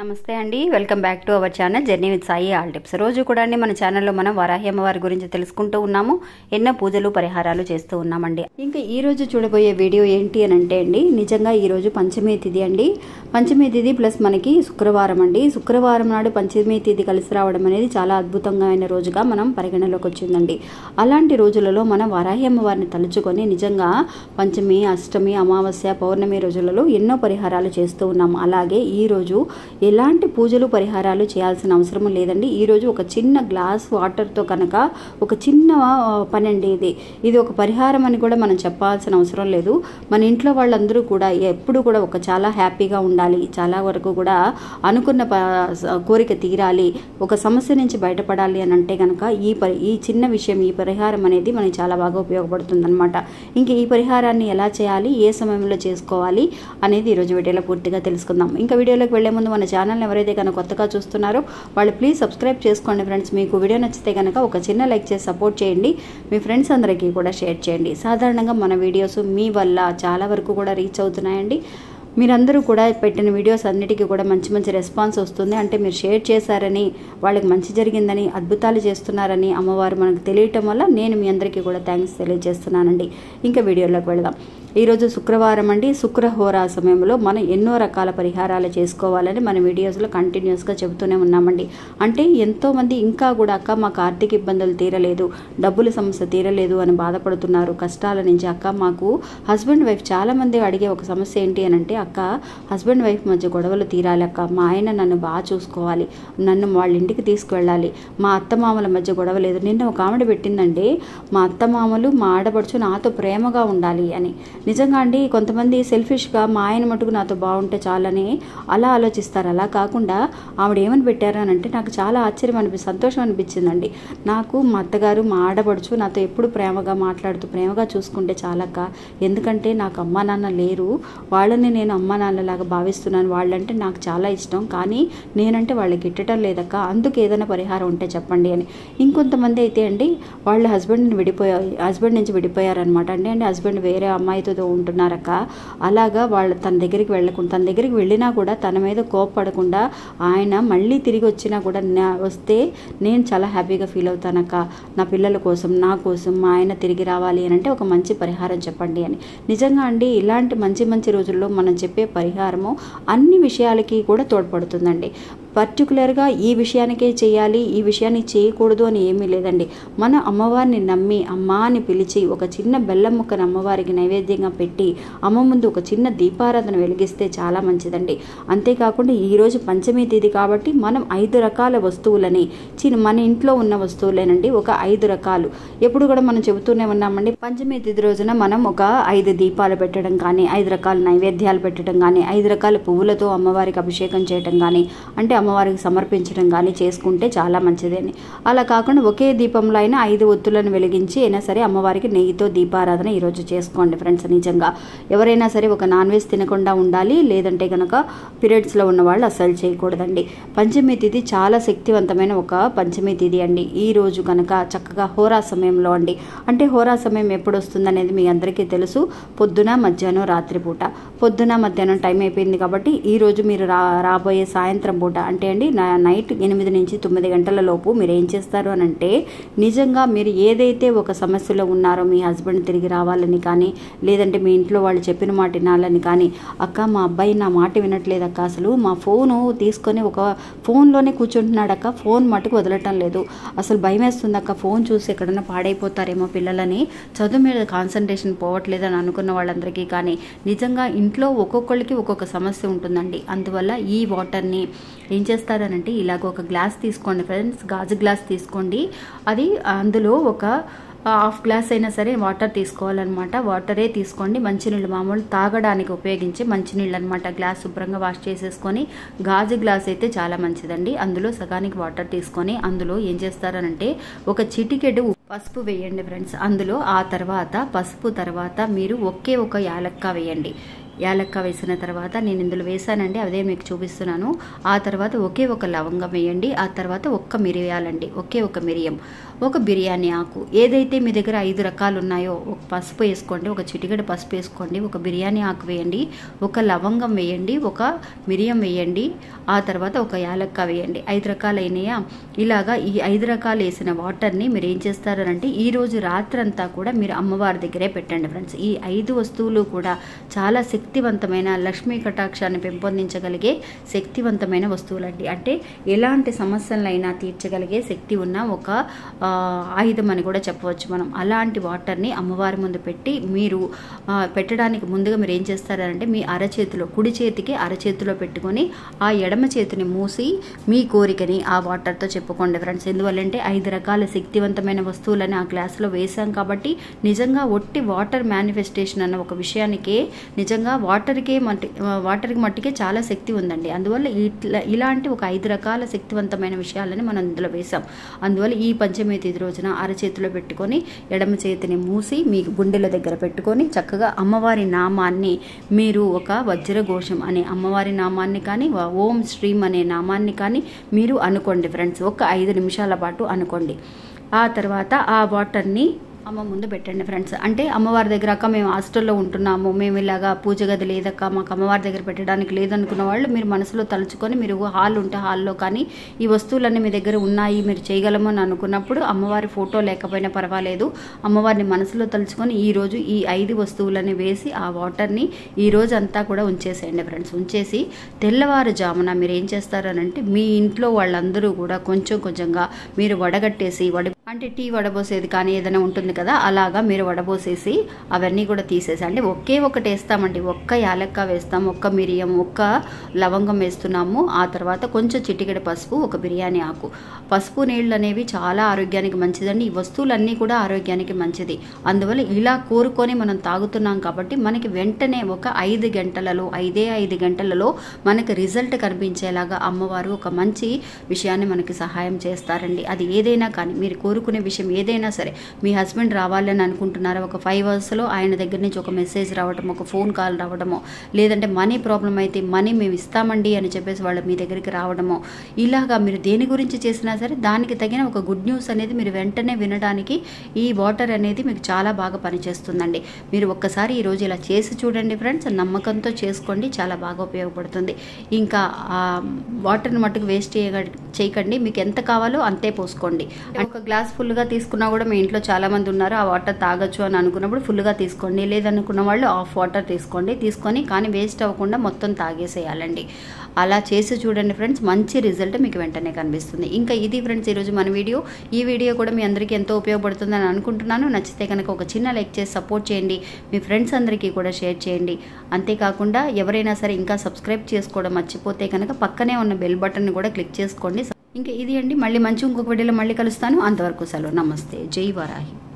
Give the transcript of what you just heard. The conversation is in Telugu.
నమస్తే అండి, welcome back to our channel journey with Sai all tips. రోజు కూడా అండి మన ఛానల్లో మనం వారాహి అమ్మవారి గురించి తెలుసుకుంటూ ఉన్నాము. ఎన్నో పూజలు పరిహారాలు చేస్తూ ఉన్నామండి. ఇంకా ఈ రోజు చూడబోయే వీడియో ఏంటి అని అంటే అండి, నిజంగా ఈ రోజు పంచమి తిథి అండి. పంచమి తిథి ప్లస్ మనకి శుక్రవారం అండి. శుక్రవారం నాడు పంచమి తిథి కలిసి రావడం అనేది చాలా అద్భుతంగా రోజుగా మనం పరిగణలోకి వచ్చిందండి. అలాంటి రోజులలో మనం వారాహి అమ్మవారిని తలుచుకొని నిజంగా పంచమి, అష్టమి, అమావాస్య, పౌర్ణమి రోజులలో ఎన్నో పరిహారాలు చేస్తూ ఉన్నాం. అలాగే ఈ రోజు ఎలాంటి పూజలు పరిహారాలు చేయాల్సిన అవసరం లేదండి. ఈరోజు ఒక చిన్న గ్లాస్ వాటర్తో కనుక ఒక చిన్న పని అండి. ఇది ఒక పరిహారం అని కూడా మనం చెప్పాల్సిన అవసరం లేదు. మన ఇంట్లో వాళ్ళందరూ కూడా ఎప్పుడు కూడా ఒక చాలా హ్యాపీగా ఉండాలి, చాలా వరకు కూడా అనుకున్న కోరిక తీరాలి, ఒక సమస్య నుంచి బయటపడాలి అని అంటే కనుక ఈ చిన్న విషయం, ఈ పరిహారం అనేది మనకి చాలా బాగా ఉపయోగపడుతుంది అనమాట. ఇంకా ఈ పరిహారాన్ని ఎలా చేయాలి, ఏ సమయంలో చేసుకోవాలి అనేది ఈరోజు వీడియోలో పూర్తిగా తెలుసుకుందాం. ఇంకా వీడియోలోకి వెళ్లే ముందు మన ఛానల్ని ఎవరైతే కనుక కొత్తగా చూస్తున్నారో వాళ్ళు ప్లీజ్ సబ్స్క్రైబ్ చేసుకోండి ఫ్రెండ్స్. మీకు వీడియో నచ్చితే కనుక ఒక చిన్న లైక్ చేసి సపోర్ట్ చేయండి. మీ ఫ్రెండ్స్ అందరికీ కూడా షేర్ చేయండి. సాధారణంగా మన వీడియోస్ మీ వల్ల చాలా వరకు కూడా రీచ్ అవుతున్నాయండి. మీరందరూ కూడా పెట్టిన వీడియోస్ అన్నిటికీ కూడా మంచి రెస్పాన్స్ వస్తుంది. అంటే మీరు షేర్ చేశారని, వాళ్ళకి మంచి జరిగిందని, అద్భుతాలు చేస్తున్నారని అమ్మవారు మనకు తెలియటం వల్ల నేను మీ అందరికీ కూడా థ్యాంక్స్ తెలియజేస్తున్నానండి. ఇంకా వీడియోలోకి వెళదాం. ఈరోజు శుక్రవారం అండి. శుక్రహోరా సమయంలో మనం ఎన్నో రకాల పరిహారాలు చేసుకోవాలని మన వీడియోస్లో కంటిన్యూస్గా చెబుతూనే ఉన్నామండి. అంటే ఎంతోమంది ఇంకా కూడా అక్క మాకు ఆర్థిక ఇబ్బందులు తీరలేదు, డబ్బుల సమస్య తీరలేదు అని బాధపడుతున్నారు. కష్టాల నుంచి అక్క మాకు హస్బెండ్ వైఫ్ చాలామంది అడిగే ఒక సమస్య ఏంటి అని అంటే, అక్క హస్బెండ్ వైఫ్ మధ్య గొడవలు తీరాలి అక్క, మా ఆయన నన్ను బాగా చూసుకోవాలి, నన్ను వాళ్ళ ఇంటికి తీసుకువెళ్ళాలి, మా అత్తమామల మధ్య గొడవ లేదు. నిన్న ఒక ఆవిడ పెట్టిందండి, మా అత్తమామలు మా ఆడపడుచు నాతో ప్రేమగా ఉండాలి అని. నిజంగా అండి, కొంతమంది సెల్ఫిష్గా మా ఆయన మటుకు నాతో బాగుంటే చాలని అలా ఆలోచిస్తారు. అలా కాకుండా ఆవిడ ఏమని పెట్టారు అని అంటే నాకు చాలా ఆశ్చర్యం సంతోషం అనిపించిందండి. నాకు మా అత్తగారు మా ఆడపడుచు నాతో ఎప్పుడు ప్రేమగా మాట్లాడుతూ ప్రేమగా చూసుకుంటే చాలక్క, ఎందుకంటే నాకు అమ్మా నాన్న లేరు, వాళ్ళని నేను అమ్మా నాన్నలాగా భావిస్తున్నాను, వాళ్ళంటే నాకు చాలా ఇష్టం, కానీ నేనంటే వాళ్ళకి ఇట్టడం లేదక్క, అందుకు ఏదైనా పరిహారం ఉంటే చెప్పండి అని. ఇంకొంతమంది అయితే అండి వాళ్ళ హస్బెండ్ నుంచి విడిపోయారనమాట అండి. అంటే హస్బెండ్ వేరే అమ్మాయితో ఉంటున్నారక్క, అలాగా వాళ్ళు తన దగ్గరికి వెళ్ళకుండా, తన దగ్గరికి వెళ్ళినా కూడా తన మీద కోపపడకుండా ఆయన మళ్ళీ తిరిగి వచ్చినా కూడా వస్తే నేను చాలా హ్యాపీగా ఫీల్ అవుతానక్క, నా పిల్లల కోసం, నా కోసం మా ఆయన తిరిగి రావాలి అని అంటే ఒక మంచి పరిహారం చెప్పండి అని. నిజంగా అండి ఇలాంటి మంచి రోజుల్లో మనం చెప్పే పరిహారము అన్ని విషయాలకి కూడా తోడ్పడుతుందండి. పర్టికులర్గా ఈ విషయానికే చేయాలి, ఈ విషయాన్ని చేయకూడదు అని ఏమీ లేదండి. మన అమ్మవారిని నమ్మి అమ్మ అని పిలిచి ఒక చిన్న బెల్లం ముక్కను అమ్మవారికి నైవేద్యంగా పెట్టి అమ్మ ముందు ఒక చిన్న దీపారాధన వెలిగిస్తే చాలా మంచిదండి. అంతేకాకుండా ఈరోజు పంచమి తిథి కాబట్టి మనం 5 రకాల వస్తువులని, మన ఇంట్లో ఉన్న వస్తువులేనండి, ఒక 5 రకాలు ఎప్పుడు కూడా మనం చెబుతూనే ఉన్నామండి. పంచమి తిథి రోజున మనం ఒక 5 దీపాలు పెట్టడం కానీ, 5 రకాల నైవేద్యాలు పెట్టడం కానీ, 5 రకాల పువ్వులతో అమ్మవారికి అభిషేకం చేయడం కానీ, అంటే అమ్మవారికి సమర్పించడం కానీ చేసుకుంటే చాలా మంచిదని. అలా కాకుండా ఒకే దీపంలో అయినా 5 ఒత్తులను వెలిగించి అయినా సరే అమ్మవారికి నెయ్యితో దీపారాధన ఈరోజు చేసుకోండి ఫ్రెండ్స్. నిజంగా ఎవరైనా సరే ఒక నాన్ వెజ్ తినకుండా ఉండాలి, లేదంటే కనుక పీరియడ్స్లో ఉన్న వాళ్ళు అస్సలు చేయకూడదండి. పంచమి తిథి చాలా శక్తివంతమైన ఒక పంచమి తిథి అండి. ఈ రోజు కనుక చక్కగా హోరా సమయంలో అండి, అంటే హోరా సమయం ఎప్పుడు వస్తుంది అనేది మీ అందరికీ తెలుసు, పొద్దున, మధ్యాహ్నం, రాత్రిపూట. పొద్దున మధ్యాహ్నం టైం అయిపోయింది కాబట్టి ఈరోజు మీరు రాబోయే సాయంత్రం పూట అంటే అండి నైట్ 8 నుంచి 9 గంటల లోపు మీరు ఏం చేస్తారు అని అంటే, నిజంగా మీరు ఏదైతే ఒక సమస్యలో ఉన్నారో, మీ హస్బెండ్ తిరిగి రావాలని కానీ, లేదంటే మీ ఇంట్లో వాళ్ళు చెప్పిన మాట వినాలని కానీ, అక్క మా అబ్బాయి నా మాట వినట్లేదు అక్క, అసలు మా ఫోను తీసుకొని ఒక ఫోన్లోనే కూర్చుంటున్నాడు అక్క, ఫోన్ మటుకు వదలటం లేదు, అసలు భయం వేస్తుంది అక్క, ఫోన్ చూసి ఎక్కడన్నా పాడైపోతారేమో పిల్లలని, చదువు మీద కాన్సన్ట్రేషన్ పోవట్లేదని అనుకున్న వాళ్ళందరికీ కానీ, నిజంగా ఇంట్లో ఒక్కొక్కరికి ఒక్కొక్క సమస్య ఉంటుందండి. అందువల్ల ఈ వాటర్ని ఏం చేస్తారనంటే ఇలాగ ఒక గ్లాస్ తీసుకోండి ఫ్రెండ్స్, గాజు గ్లాస్ తీసుకోండి. అది అందులో ఒక 1/2 గ్లాస్ అయినా సరే వాటర్ తీసుకోవాలన్నమాట. వాటరే తీసుకోండి, మంచినీళ్ళు మామూలు తాగడానికి ఉపయోగించే మంచినీళ్ళు అనమాట. గ్లాస్ శుభ్రంగా వాష్ చేసేసుకొని, గాజు గ్లాస్ అయితే చాలా మంచిదండి, అందులో సగానికి వాటర్ తీసుకొని అందులో ఏం చేస్తారనంటే ఒక చిటికెడు పసుపు వేయండి ఫ్రెండ్స్. అందులో ఆ తర్వాత పసుపు తర్వాత మీరు ఒకే ఒక యాలక్క వేయండి. యాలక్క వేసిన తర్వాత నేను ఇందులో వేసానండి, అదే మీకు చూపిస్తున్నాను. ఆ తర్వాత ఒకే ఒక లవంగం వేయండి. ఆ తర్వాత ఒక్క మిరియాలండి, ఒకే ఒక మిరియం, ఒక బిర్యానీ ఆకు, ఏదైతే మీ దగ్గర 5 రకాలు ఉన్నాయో ఒక పసుపు వేసుకోండి, ఒక చిటికెడు పసుపు వేసుకోండి, ఒక బిర్యానీ ఆకు వేయండి, ఒక లవంగం వేయండి, ఒక మిరియం వేయండి, ఆ తర్వాత ఒక యాలక్క వేయండి. 5 రకాలు అయినాయా? ఇలాగా ఈ 5 రకాలు వేసిన వాటర్ని మీరు ఏం చేస్తారంటే ఈరోజు రాత్రంతా కూడా మీరు అమ్మవారి దగ్గరే పెట్టండి ఫ్రెండ్స్. ఈ 5 వస్తువులు కూడా చాలా శక్తివంతమైన లక్ష్మీ కటాక్షాన్ని పెంపొందించగలిగే శక్తివంతమైన వస్తువులండి. అంటే ఎలాంటి సమస్యలైనా తీర్చగలిగే శక్తి ఉన్న ఒక ఆయుధం అని కూడా చెప్పవచ్చు మనం. అలాంటి వాటర్ని అమ్మవారి ముందు పెట్టి మీరు పెట్టడానికి ముందుగా మీరు ఏం చేస్తారంటే మీ అరచేతిలో, కుడి చేతికి అరచేతిలో పెట్టుకొని ఆ ఎడమ చేతిని మూసి మీ కోరికని ఆ వాటర్తో చెప్పుకోండి ఫ్రెండ్స్. ఎందువల్లంటే 5 రకాల శక్తివంతమైన వస్తువులని ఆ గ్లాసులో వేసాం కాబట్టి నిజంగా ఒట్టి వాటర్ మేనిఫెస్టేషన్ అన్న ఒక విషయానికే నిజంగా వాటర్కి మట్టికే చాలా శక్తి ఉందండి. అందువల్ల ఇలాంటి ఒక 5 రకాల శక్తివంతమైన విషయాలని మనం ఇందులో వేసాం. అందువల్ల ఈ పంచమి తిథి రోజున అరచేతిలో పెట్టుకొని ఎడమ చేతిని మూసి మీ గుండెల దగ్గర పెట్టుకొని చక్కగా అమ్మవారి నామాన్ని మీరు ఒక వజ్రఘోషం అనే అమ్మవారి నామాన్ని కానీ ఓం శ్రీం అనే నామాన్ని కానీ మీరు అనుకోండి ఫ్రెండ్స్. ఒక 5 నిమిషాల పాటు అనుకోండి. ఆ తర్వాత ఆ వాటర్ని అమ్మ ముందు పెట్టండి ఫ్రెండ్స్. అంటే అమ్మవారి దగ్గర అక్క మేము హాస్టల్లో ఉంటున్నాము, మేము ఇలాగా పూజ గది లేదక్క, మాకు అమ్మవారి దగ్గర పెట్టడానికి లేదనుకున్న వాళ్ళు మీరు మనసులో తలుచుకొని మీరు హాల్ ఉంటే హాల్లో కానీ ఈ వస్తువులన్నీ మీ దగ్గర ఉన్నాయి మీరు చేయగలము అని అనుకున్నప్పుడు అమ్మవారి ఫోటో లేకపోయినా పర్వాలేదు, అమ్మవారిని మనసులో తలుచుకొని ఈరోజు ఈ 5 వస్తువులని వేసి ఆ వాటర్ని ఈ రోజు అంతా కూడా ఉంచేసేయండి ఫ్రెండ్స్. ఉంచేసి తెల్లవారుజామున మీరు ఏం చేస్తారనంటే మీ ఇంట్లో వాళ్ళందరూ కూడా కొంచెం కొంచెంగా మీరు వడగట్టేసి అంటే టీ వడబోసేది కానీ ఏదైనా ఉంటుంది కదా, అలాగా మీరు వడబోసేసి అవన్నీ కూడా తీసేసి, అంటే ఒకే ఒకటి వేస్తామండి, ఒక్క యాలక్క వేస్తాము, ఒక్క మిరియం, ఒక్క లవంగం వేస్తున్నాము. ఆ తర్వాత కొంచెం చిటికెడు పసుపు, ఒక బిర్యానీ ఆకు. పసుపు నీళ్ళు అనేవి చాలా ఆరోగ్యానికి మంచిదండి. ఈ వస్తువులన్నీ కూడా ఆరోగ్యానికి మంచిది. అందువల్ల ఇలా కోరుకొని మనం తాగుతున్నాం కాబట్టి మనకి వెంటనే ఒక 5 గంటలలో మనకి రిజల్ట్ కనిపించేలాగా అమ్మవారు ఒక మంచి విషయాన్ని మనకి సహాయం చేస్తారండి. అది ఏదైనా కానీ మీరు కోరుకునే విషయం ఏదైనా సరే, మీ హస్బెండ్ రావాలని అనుకుంటున్నారా, ఒక 5 అవర్స్లో ఆయన దగ్గర నుంచి ఒక మెసేజ్ రావడం, ఒక ఫోన్ కాల్ రావడమో, లేదంటే మనీ ప్రాబ్లం అయితే మనీ మేము ఇస్తామండి అని చెప్పేసి వాళ్ళు మీ దగ్గరికి రావడమో, ఇలాగా మీరు దేని గురించి చేసినా సరే దానికి తగిన ఒక గుడ్ న్యూస్ అనేది మీరు వెంటనే వినడానికి ఈ వాటర్ అనేది మీకు చాలా బాగా పనిచేస్తుందండి. మీరు ఒక్కసారి ఈరోజు ఇలా చేసి చూడండి ఫ్రెండ్స్, నమ్మకంతో చేసుకోండి, చాలా బాగా ఉపయోగపడుతుంది. ఇంకా వాటర్ని మట్టుకు వేస్ట్ చేయకండి, మీకు ఎంత కావాలో అంతే పోసుకోండి. ఒక గ్లాస్ ఫుల్గా తీసుకున్నా కూడా మీ ఇంట్లో చాలా మంది ఉన్నారు, ఆ వాటర్ తాగొచ్చు అని అనుకున్నప్పుడు ఫుల్గా తీసుకోండి, లేదనుకున్న వాళ్ళు హాఫ్ వాటర్ తీసుకొని కానీ వేస్ట్ అవ్వకుండా మొత్తం తాగేసేయాలండి. అలా చేసి చూడండి ఫ్రెండ్స్, మంచి రిజల్ట్ మీకు వెంటనే కనిపిస్తుంది. ఇంకా ఇది ఫ్రెండ్స్ ఈరోజు మన వీడియో. ఈ వీడియో కూడా మీ అందరికీ ఎంతో ఉపయోగపడుతుందని అనుకుంటున్నాను. నచ్చితే కనుక ఒక చిన్న లైక్ చేసి సపోర్ట్ చేయండి, మీ ఫ్రెండ్స్ అందరికీ కూడా షేర్ చేయండి. అంతేకాకుండా ఎవరైనా సరే ఇంకా సబ్స్క్రైబ్ చేసుకోవడం మర్చిపోతే కనుక పక్కనే ఉన్న బెల్ బటన్ని కూడా క్లిక్ చేసుకోండి. ఇంకా ఇది అండి, మళ్ళీ ఇంకొక వీడియోలో మళ్ళీ కలుస్తాను. అంతవరకు సెలవు, నమస్తే, జై వారాహి.